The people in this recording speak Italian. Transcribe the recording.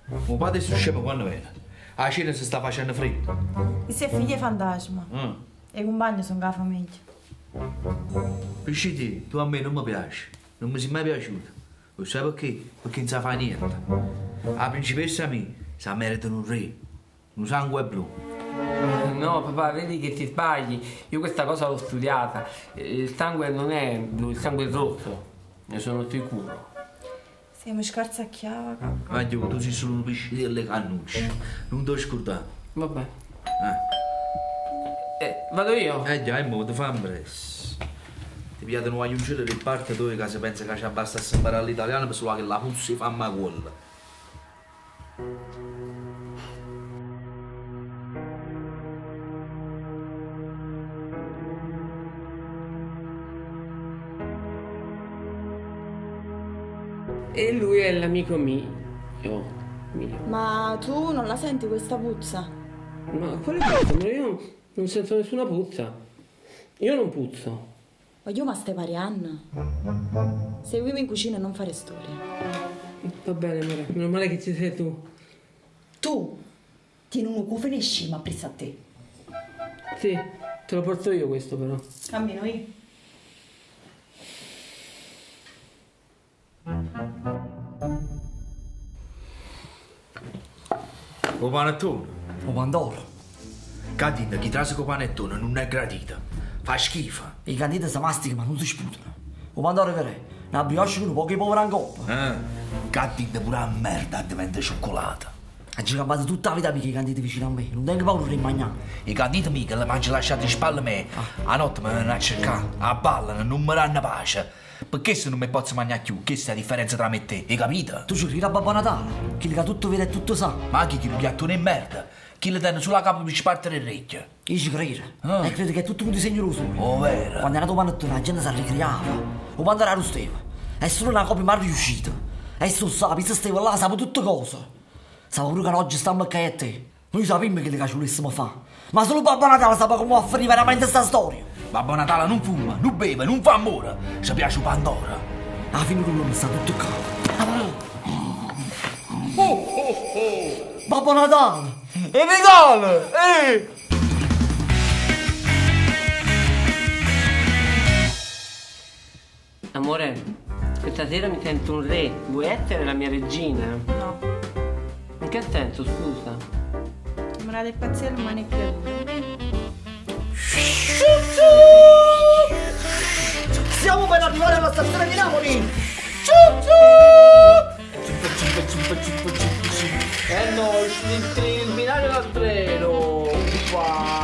Mio padre si scema quando viene. A cena si sta facendo freddo. E se figlia è fantasma? E i compagni sono la famiglia. Pisci tu a me non mi piaci. Non mi sei mai piaciuto. Lo sai perché? Perché non sa fare niente. La principessa mia sa meritano un re. Un sangue blu. No, papà, vedi che ti sbagli. Io questa cosa l'ho studiata. Il sangue non è blu, il sangue è rosso. Ne sono sicuro. Siamo scarsacchiava, cacca. Maglio, tu sei solo un pesce delle cannucce. Non ti ho scordato. Vabbè. Vado io? Già, mo ti fa un press. Ti pigliate un guagliuncino del parte dove che si pensa che ci basta imparare l'italiano per solo che la puzza fa ma quella. E lui è l'amico mio. Ma tu non la senti questa puzza? Ma quale puzza? Ma io non sento nessuna puzza. Io non puzzo. Ma io ma stai parianna? Seguimi in cucina e non fare storie. Va bene, amore. Meno male che ci sei tu. Tu tieni uno cuore in scima a presa a te. Sì, te lo porto io questo però. Cammino io. O panettone. O pandoro. Cadina, chi trase con panettone non è gradita. Fa schifo. I canditi si masticano ma non si sputano. O pandoro che è? Una brioche con pochi poveri in coppa. Cadina pure a merda diventa cioccolata. Oggi cambiato tutta la vita perché i canditi vicino a me. Non tengo paura di mangiare. I canditi mica le mangio lasciati in spalle me. A notte mi vengono a cercare. A ballano, non mi danno pace. Perché se non mi posso mangiare più? Che è la differenza tra me e te? Hai capito? Tu ci credi a Babbo Natale? Chi che tutto vede e tutto sa. Ma anche chi il piattone è merda. Chi le tiene sulla capa per spartere il orecchio. Io ci credo. E credo che è tutto un disegno lo sole. Oh, vero? Quando è nato panettone la gente si ricreava. O quando era lo steva. È solo una copia mal riuscita. E sto sa, pizza steva là, sapeva tutte cose. Sapeva pure che oggi stiamo a a te. Noi sappiamo che le ci volessimo fare. Ma solo Babbo Natale sapeva come va a finire veramente sta storia. Babbo Natale non fuma, non beve, non fa amore. Ci piace Pandora. Alla fine lui mi sta tutto qua. Babbo Natale! E regalo! Amore, questa sera mi sento un re. Vuoi essere la mia regina? No. In che senso, scusa? Me la del pazzello non è creduto. Siamo per arrivare alla stazione di Napoli! No, il binario dal treno. Qua.